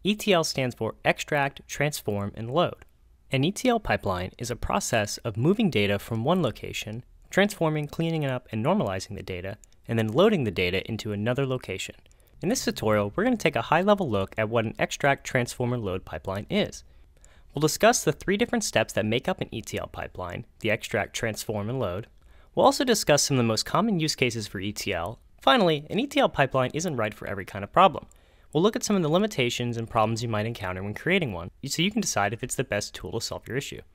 ETL stands for extract, transform, and load. An ETL pipeline is a process of moving data from one location, transforming, cleaning it up, and normalizing the data, and then loading the data into another location. In this tutorial, we're going to take a high-level look at what an extract, transform, and load pipeline is. We'll discuss the three different steps that make up an ETL pipeline, the extract, transform, and load. We'll also discuss some of the most common use cases for ETL. Finally, an ETL pipeline isn't right for every kind of problem. We'll look at some of the limitations and problems you might encounter when creating one, so you can decide if it's the best tool to solve your issue.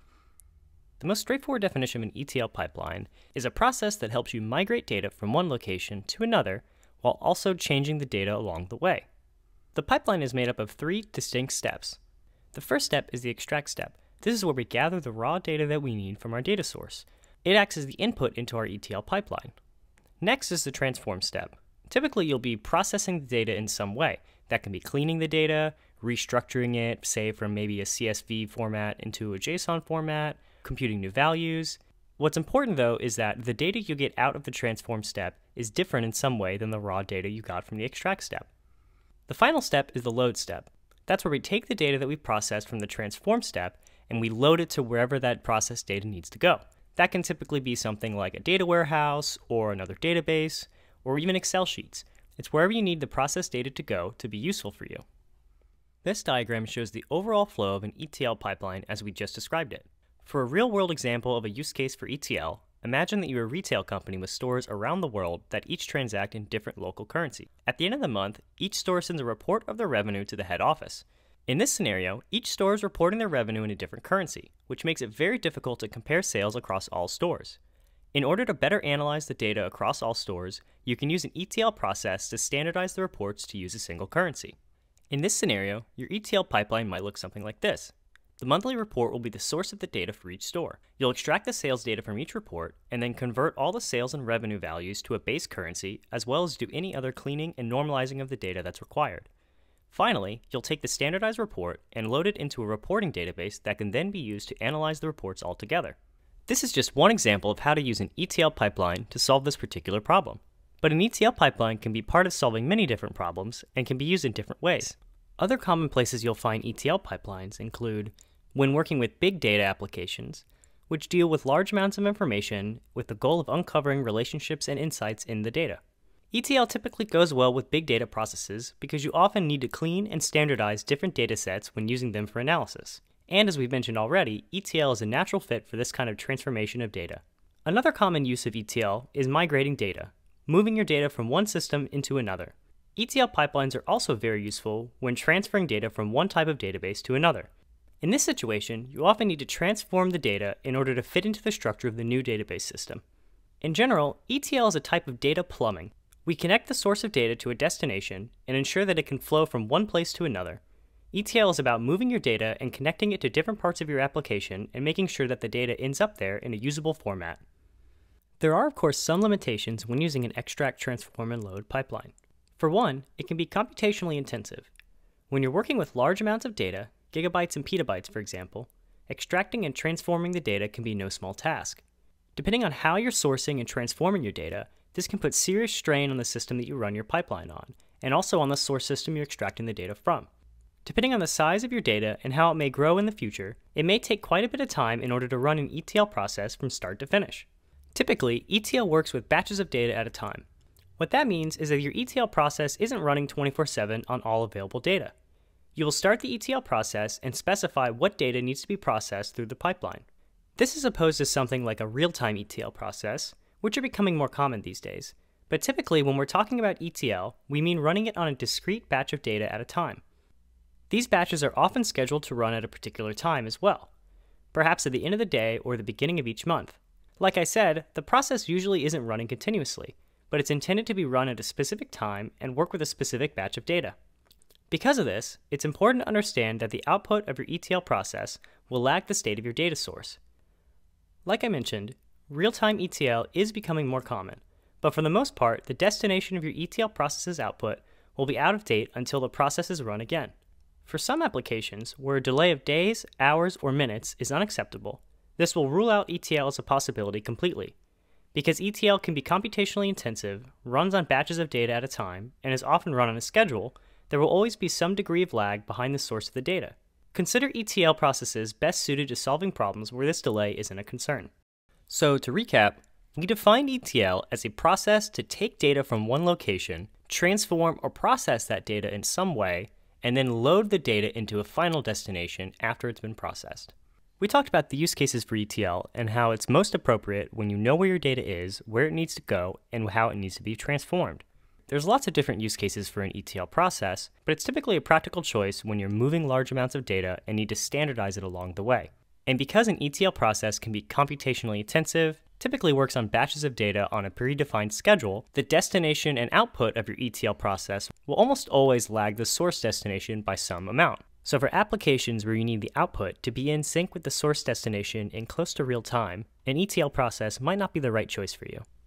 The most straightforward definition of an ETL pipeline is a process that helps you migrate data from one location to another while also changing the data along the way. The pipeline is made up of three distinct steps. The first step is the extract step. This is where we gather the raw data that we need from our data source. It acts as the input into our ETL pipeline. Next is the transform step. Typically, you'll be processing the data in some way. That can be cleaning the data, restructuring it, say from maybe a CSV format into a JSON format, computing new values. What's important though is that the data you get out of the transform step is different in some way than the raw data you got from the extract step. The final step is the load step. That's where we take the data that we processed from the transform step and we load it to wherever that processed data needs to go. That can typically be something like a data warehouse or another database or even Excel sheets. It's wherever you need the processed data to go to be useful for you. This diagram shows the overall flow of an ETL pipeline as we just described it. For a real-world example of a use case for ETL, imagine that you're a retail company with stores around the world that each transact in different local currency. At the end of the month, each store sends a report of their revenue to the head office. In this scenario, each store is reporting their revenue in a different currency, which makes it very difficult to compare sales across all stores. In order to better analyze the data across all stores, you can use an ETL process to standardize the reports to use a single currency. In this scenario, your ETL pipeline might look something like this. The monthly report will be the source of the data for each store. You'll extract the sales data from each report and then convert all the sales and revenue values to a base currency, as well as do any other cleaning and normalizing of the data that's required. Finally, you'll take the standardized report and load it into a reporting database that can then be used to analyze the reports altogether. This is just one example of how to use an ETL pipeline to solve this particular problem. But an ETL pipeline can be part of solving many different problems and can be used in different ways. Other common places you'll find ETL pipelines include when working with big data applications, which deal with large amounts of information with the goal of uncovering relationships and insights in the data. ETL typically goes well with big data processes because you often need to clean and standardize different data sets when using them for analysis. And as we've mentioned already, ETL is a natural fit for this kind of transformation of data. Another common use of ETL is migrating data, moving your data from one system into another. ETL pipelines are also very useful when transferring data from one type of database to another. In this situation, you often need to transform the data in order to fit into the structure of the new database system. In general, ETL is a type of data plumbing. We connect the source of data to a destination and ensure that it can flow from one place to another. ETL is about moving your data and connecting it to different parts of your application and making sure that the data ends up there in a usable format. There are, of course, some limitations when using an extract, transform, and load pipeline. For one, it can be computationally intensive. When you're working with large amounts of data, gigabytes and petabytes for example, extracting and transforming the data can be no small task. Depending on how you're sourcing and transforming your data, this can put serious strain on the system that you run your pipeline on, and also on the source system you're extracting the data from. Depending on the size of your data and how it may grow in the future, it may take quite a bit of time in order to run an ETL process from start to finish. Typically, ETL works with batches of data at a time. What that means is that your ETL process isn't running 24/7 on all available data. You will start the ETL process and specify what data needs to be processed through the pipeline. This is opposed to something like a real-time ETL process, which are becoming more common these days. But typically, when we're talking about ETL, we mean running it on a discrete batch of data at a time. These batches are often scheduled to run at a particular time as well, perhaps at the end of the day or the beginning of each month. Like I said, the process usually isn't running continuously, but it's intended to be run at a specific time and work with a specific batch of data. Because of this, it's important to understand that the output of your ETL process will lag the state of your data source. Like I mentioned, real-time ETL is becoming more common, but for the most part, the destination of your ETL process's output will be out of date until the process is run again. For some applications, where a delay of days, hours, or minutes is unacceptable, this will rule out ETL as a possibility completely. Because ETL can be computationally intensive, runs on batches of data at a time, and is often run on a schedule, there will always be some degree of lag behind the source of the data. Consider ETL processes best suited to solving problems where this delay isn't a concern. So to recap, we define ETL as a process to take data from one location, transform or process that data in some way, and then load the data into a final destination after it's been processed. We talked about the use cases for ETL and how it's most appropriate when you know where your data is, where it needs to go, and how it needs to be transformed. There's lots of different use cases for an ETL process, but it's typically a practical choice when you're moving large amounts of data and need to standardize it along the way. And because an ETL process can be computationally intensive, typically works on batches of data on a predefined schedule, the destination and output of your ETL process will almost always lag the source destination by some amount. So for applications where you need the output to be in sync with the source destination in close to real time, an ETL process might not be the right choice for you.